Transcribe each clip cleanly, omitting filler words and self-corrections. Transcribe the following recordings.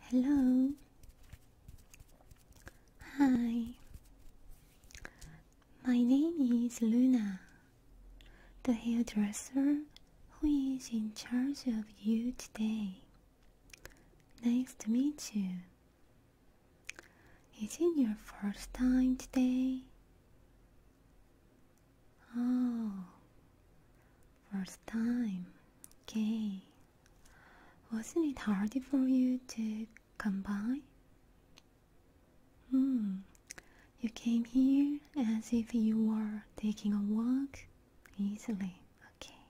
Hello. Hi. My name is Luna, the hairdresser who is in charge of you today. Nice to meet you. Is it your first time today? Oh, first time. Okay. Wasn't it hard for you to come by? You came here as if you were taking a walk easily. Okay.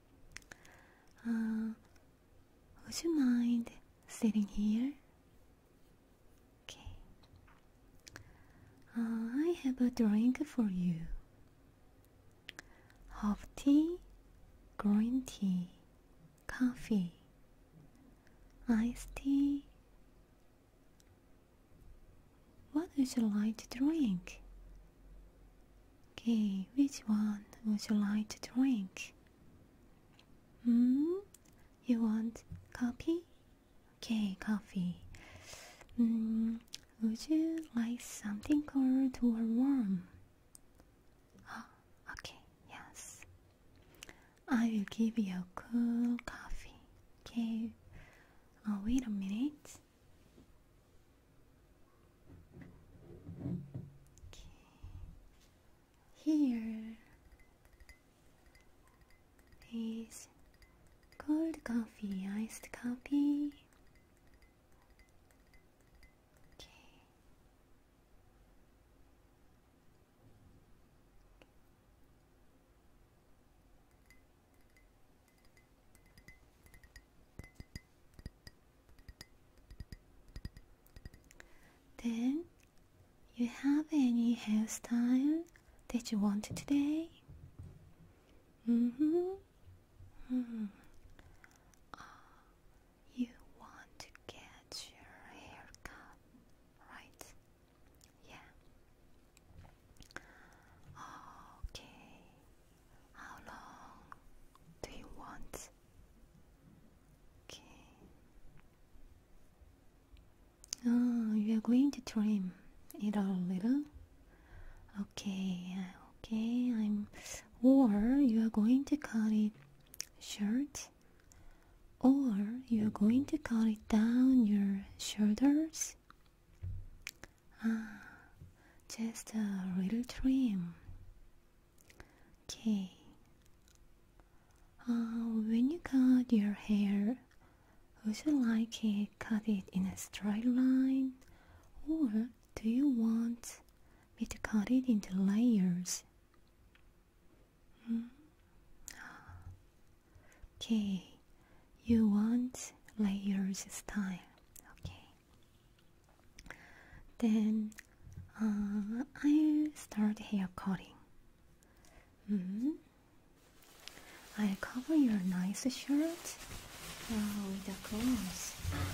Would you mind sitting here? Okay. I have a drink for you. Hot tea, green tea, coffee, iced tea. What would you like to drink? Okay, which one would you like to drink? You want coffee? Okay, coffee. Would you like something cold or warm? Oh, okay, yes. I will give you a cool coffee. Okay, wait a minute. Here is cold coffee, iced coffee. Okay. Then, you have any hairstyle that you want today? You want to get your hair cut, right? Yeah. Okay. How long do you want? Okay. You are going to trim it a little. Okay. Or you are going to cut it short, or you are going to cut it down your shoulders. Just a little trim. Okay. When you cut your hair, would you like it cut it in a straight line, or do you want me to cut it into layers? Okay, you want layers style. Okay. Then I'll start hair cutting. I'll cover your nice shirt with the clothes.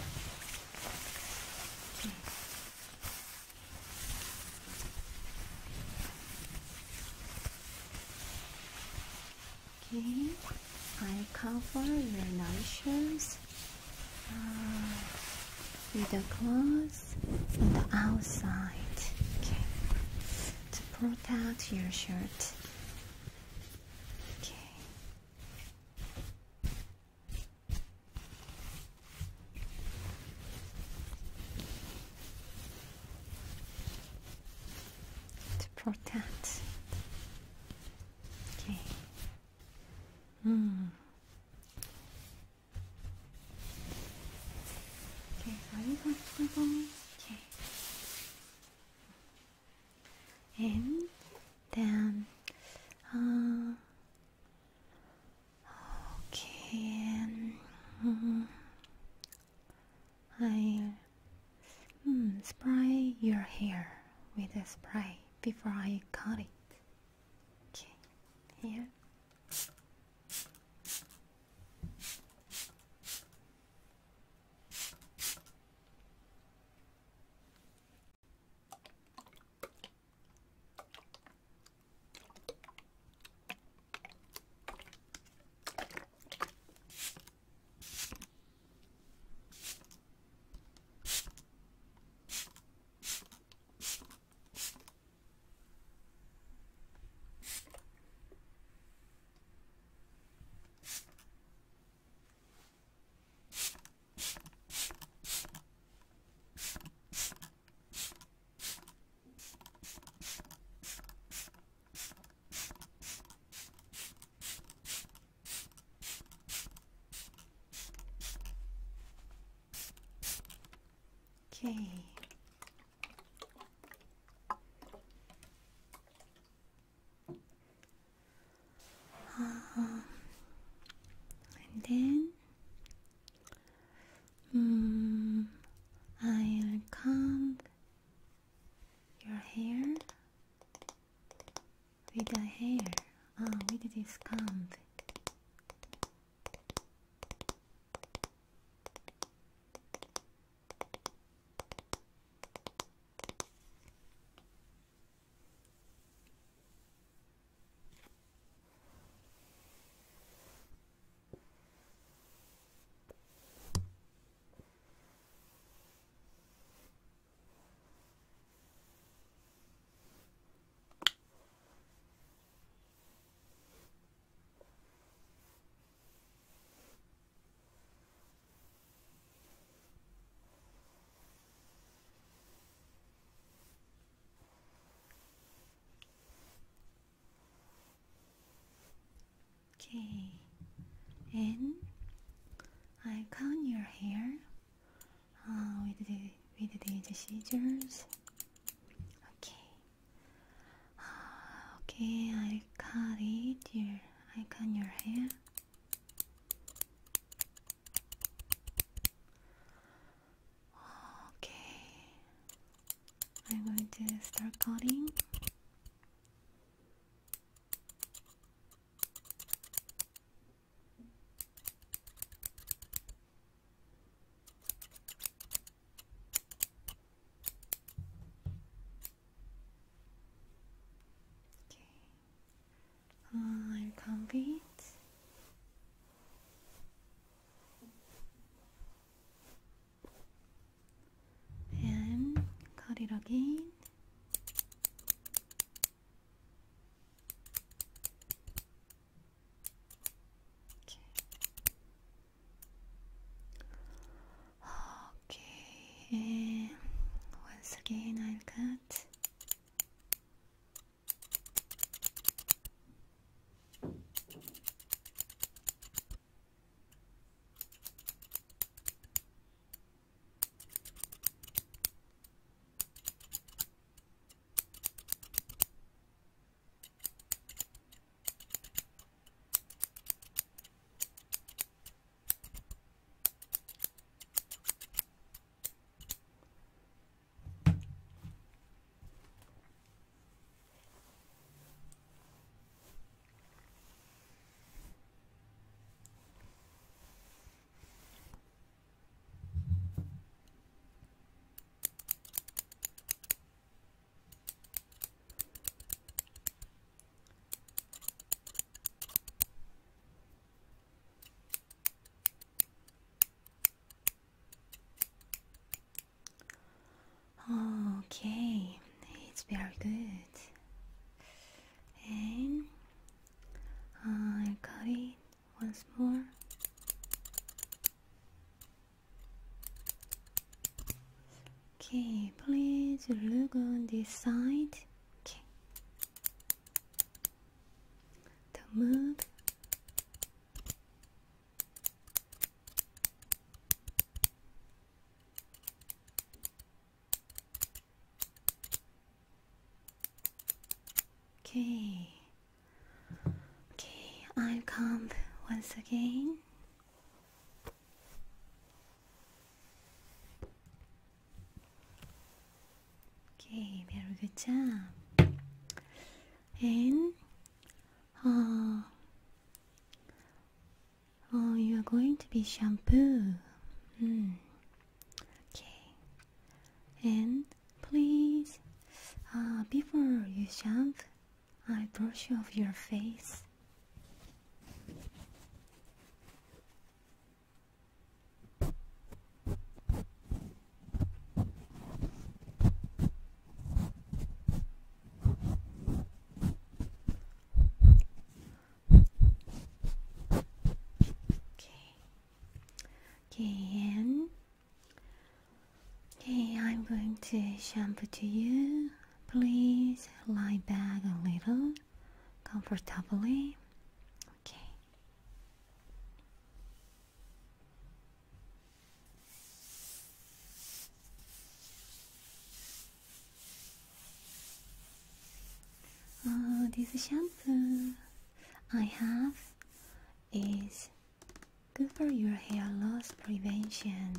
Okay, I cover your nice shirts with the clothes on the outside. Okay, to protect your shirt. Okay. To protect. Okay. Okay, are you comfortable? Okay. And then, okay, I'll spray your hair with a spray before I cut it. Okay, here. Okay. And then I'll comb your hair with the hair, with this comb. Okay, and I comb your hair with these scissors. Okay. Okay, I cut it here. I cut your hair. Okay. I'm going to start cutting. I'll comb it. And cut it again. Okay, and once again I'll cut. Okay, it's very good. And I'll cut it once more. Okay, please look on this side. Okay. Don't move. Okay. Okay, I'll comb once again. Okay, very good job. And you are going to be shampoo. Okay. And please, before you shampoo, I brush off your face. Okay, and okay, I'm going to shampoo to you. Please lie back a little comfortably. Okay. this shampoo I have is good for your hair loss prevention,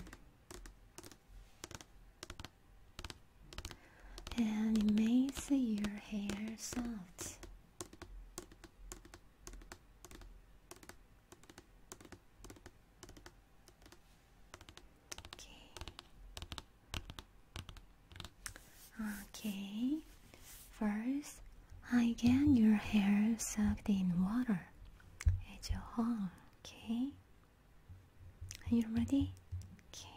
and it makes your hair soft. Okay, first I get your hair soaked in water as a whole. Okay, are you ready? Okay.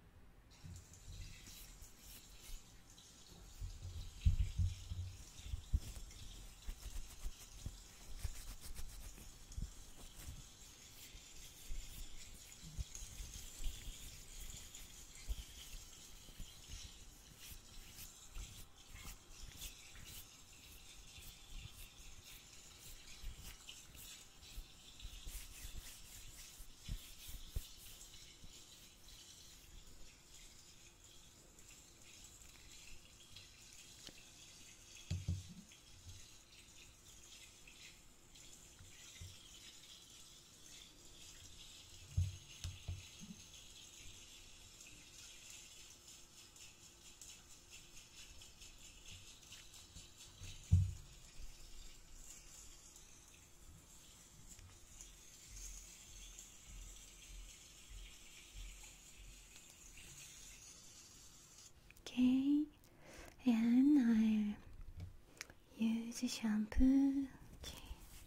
Okay, and I use shampoo. Okay.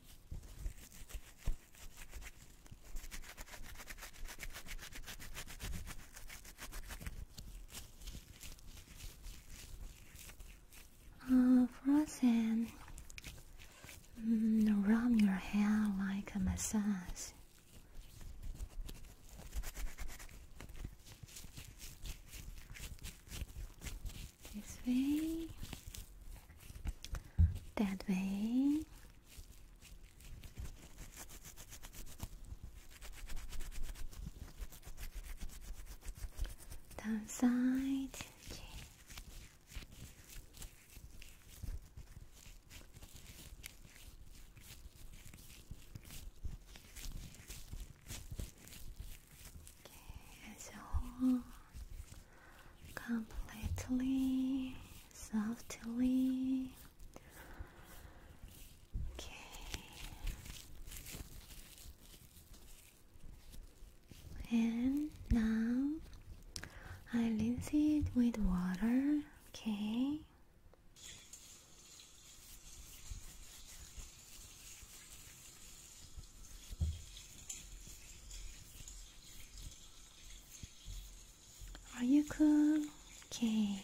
Frozen. Rub your hair like a massage. This way, that way. Downside. Okay. As a whole, completely, softly. Okay. And now I rinse it with water. Okay. Are you cool? Okay.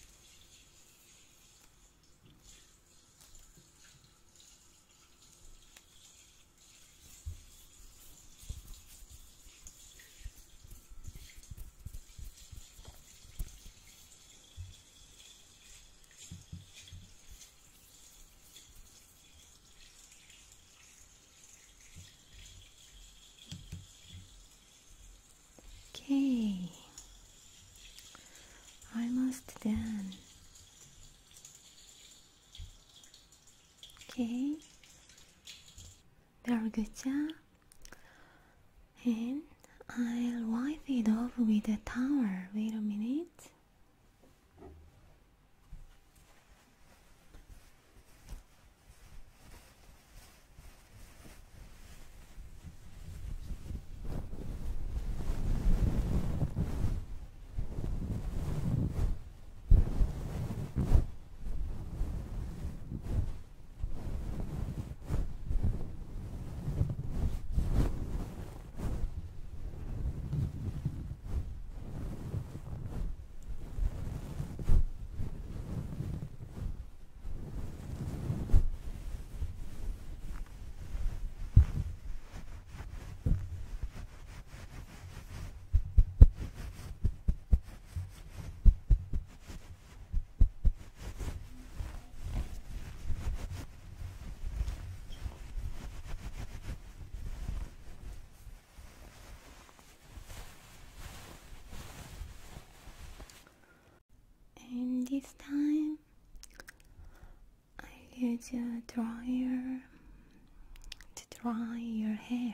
Okay. Almost done. Okay. Very good job. And I'll wipe it off with a towel. Wait a minute. And this time I will is a dryer to dry your hair.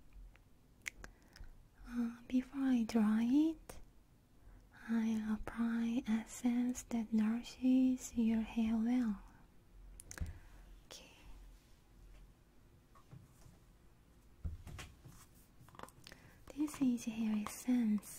Before I dry it, I'll apply essence that nourishes your hair well. Okay. This is hair essence.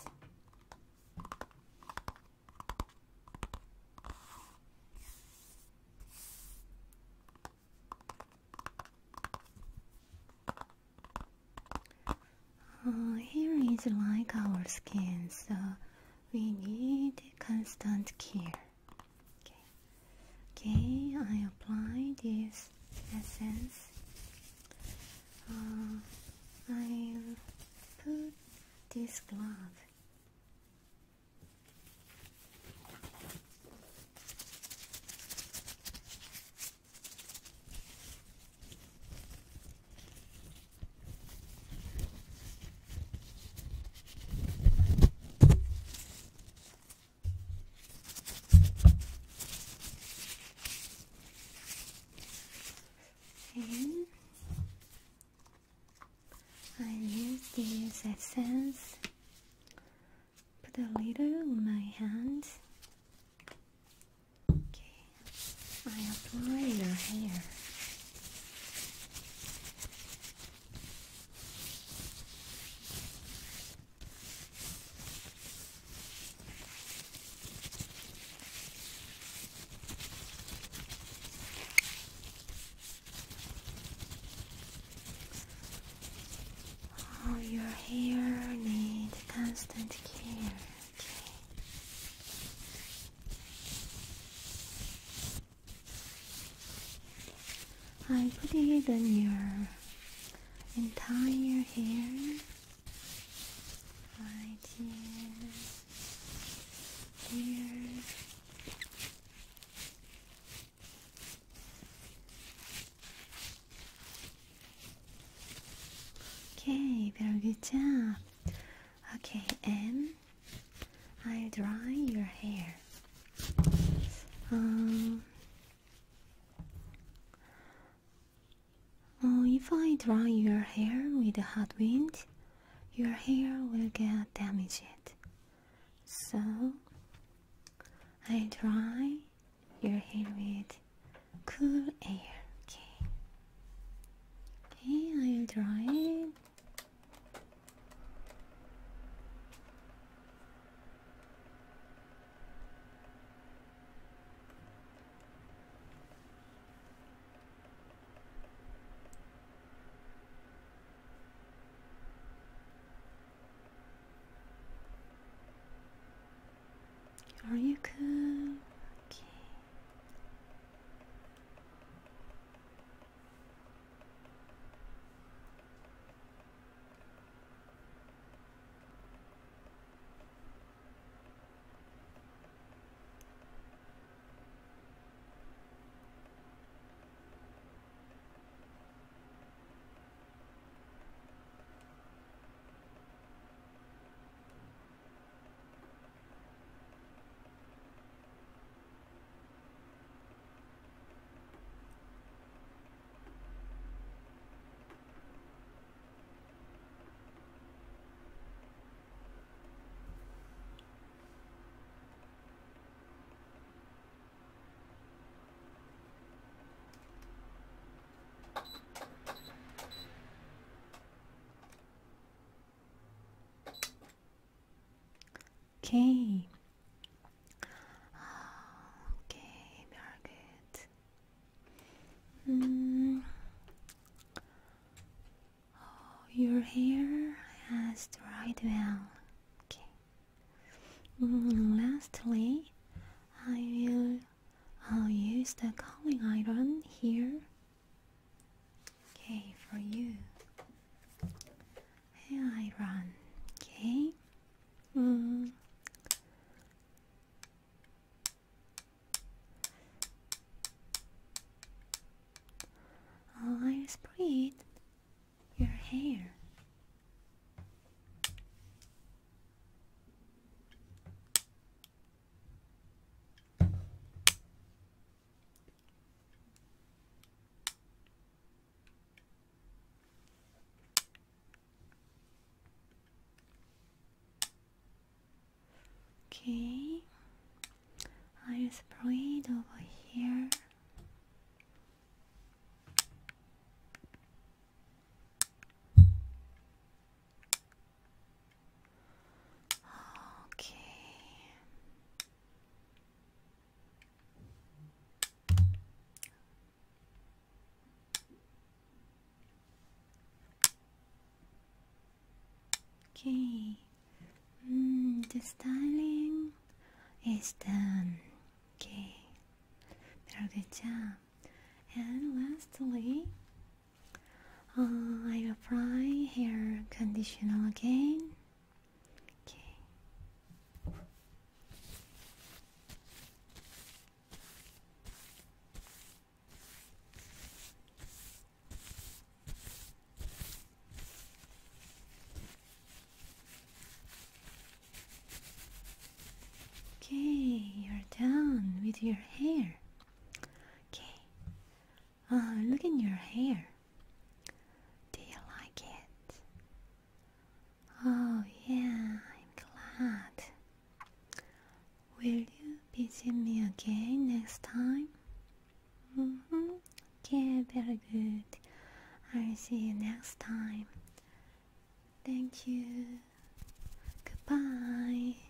Hair is like our skin, so we need constant care. Okay, I apply this essence. I'll put this glove. And I use this essence, put a little on my hands. Okay, I apply your hair. Your hair needs constant care. I put it on your entire hair, right here, here. Okay, very good job. Okay, and I dry your hair. If I dry your hair with a hot wind, your hair will get damaged. So I dry your hair with cool air. Okay, I'll dry it. Are you cool? Okay. Okay. Okay, very good. Your hair has dried well. Okay. Lastly, I will use the curling iron here. Okay, for you. Hair iron. Okay. I'll spread your hair. Okay, I'll spray it over here. Okay. Okay. The styling is done. Okay. Very good job. And lastly, I apply hair conditioner again. Okay. Okay, you're done with your hair. Okay. Look at your hair. Do you like it? Oh yeah, I'm glad. Will you visit me again next time? Okay, very good. I'll see you next time. Thank you. Goodbye.